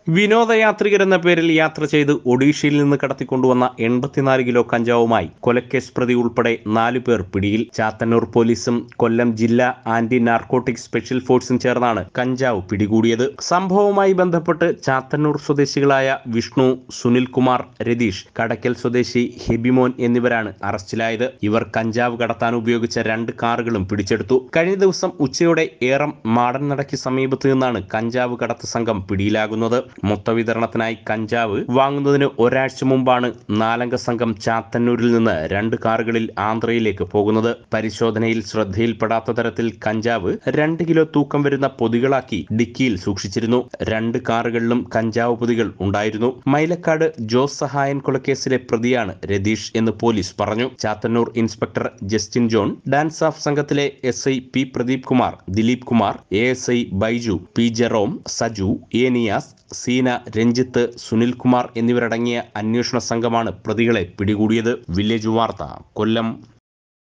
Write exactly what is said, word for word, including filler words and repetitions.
വിനോദയാത്രികരെന്ന പേരിൽ യാത്ര ചെയ്ത് ഒഡീഷയിൽ നിന്ന് കടത്തിക്കൊണ്ടുവന്ന എൺപത്തിനാല് കിലോ കഞ്ചാവുമായി കൊലക്കേസ് പ്രതി ഉൾപ്പെടെ നാലു പേർ പിടിയിൽ. ചാത്തന്നൂർ പോലീസും കൊല്ലം ജില്ലാ ആന്റി നാർക്കോട്ടിക് സ്പെഷ്യൽ ഫോഴ്സും ചേർന്നാണ് കഞ്ചാവ് പിടികൂടിയത്. സംഭവവുമായി ബന്ധപ്പെട്ട് ചാത്തന്നൂർ സ്വദേശികളായ വിഷ്ണു, സുനിൽകുമാർ, രതീഷ്, കടയ്ക്കൽ സ്വദേശി ഹെബിമോൻ എന്നിവരാണ് അറസ്റ്റിലായത്. ഇവർ കഞ്ചാവ് കടത്താൻ ഉപയോഗിച്ച രണ്ട് കാറുകളും പിടിച്ചെടുത്തു. കഴിഞ്ഞ ദിവസം ഉച്ചയോടെ ഏറം മാടൻ നടയ്ക്ക് സമീപത്ത് നിന്നാണ് കഞ്ചാവ് കടത്ത് സംഘം പിടിയിലാകുന്നത്. മൊത്തവിതരണത്തിനായി കഞ്ചാവ് വാങ്ങുന്നതിന് ഒരാഴ്ച മുമ്പാണ് നാലംഗ സംഘം ചാത്തന്നൂരിൽ നിന്ന് രണ്ട് കാറുകളിൽ ആന്ധ്രയിലേക്ക് പോകുന്നത്. പരിശോധനയിൽ ശ്രദ്ധയിൽപ്പെടാത്ത തരത്തിൽ കഞ്ചാവ് രണ്ട് കിലോ തൂക്കം വരുന്ന പൊതികളാക്കി ഡിക്കിയിൽ സൂക്ഷിച്ചിരുന്നു. രണ്ട് കാറുകളിലും കഞ്ചാവ് പൊതികൾ ഉണ്ടായിരുന്നു. മൈലക്കാട് ജോസ് സഹായൻ കൊലക്കേസിലെ പ്രതിയാണ് രതീഷ് എന്ന് പോലീസ് പറഞ്ഞു. Chathannoor inspector Justin John, DANSAF സംഘത്തിലെ S I P Pradeep Kumar, Dileep Kumar, A S I Baiju, P Jerome, Saju, A Niyas, Seena, Ranjith, Sunilkumar എന്നിവരടങ്ങിയ അന്വേഷണ സംഘമാണ് പ്രതികളെ പിടികൂടിയത്. വില്ലേജ് വാർത്ത, കൊല്ലം.